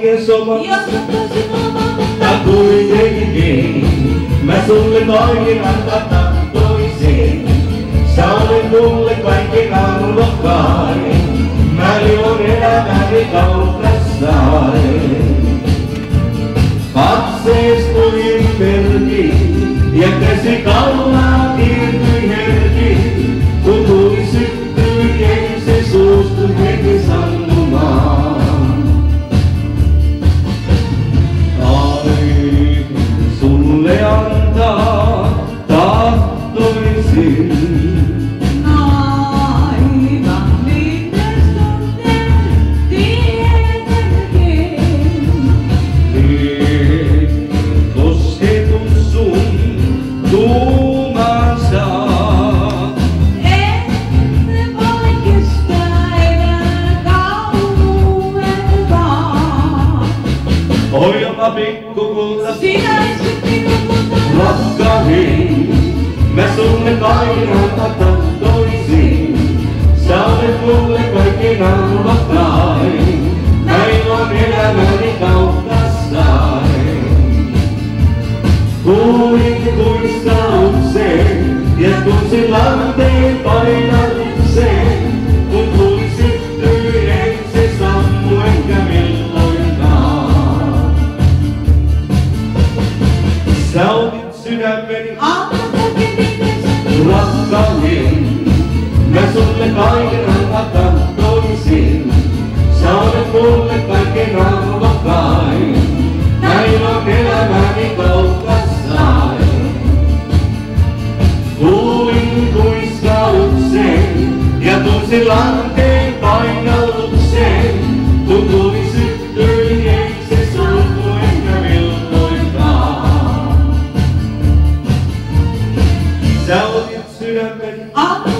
poikkes omasta, kuitenkin mä sulle voin antaa tahtoisin. Sä olet mulle kaikkein arvokkain, mä lion elämäni kaukassain. Katsees tuli ympäri ja käsi kaulaa piirtyi herki, kun tuli syttyi ei se suostu heti sammumaan. Sulle antaa tahtoisin. Aivan liitteistunteen tietenkin. Kosketus sun tuumansa. Ette voi kestää enää kauempaa. Oi jopa pikkukulta. Sinä istut pikkukulta. Rakkahin, mä sulle kaiken antaa tahtoisin. Sä olet mulle kaikkein arvokkain, näin on elämäni kaukassain. Kuulin kuistauksen ja tunsin lanteen painalluksen, kun tuli syttyi ei se sammu enkä milloinkaan. Sä otit sydämeni rakkain, mä sulle kaiken antaa tahtoisin. Sä olet mulle kaikkein arvokkain, näin on elämäni kaukassain. Kuulin kuiskauksen ja tunsin lanteen painalluksen, kun tuli syttyi ei se sammu enkä milloinkaan. Sä otit sydämeni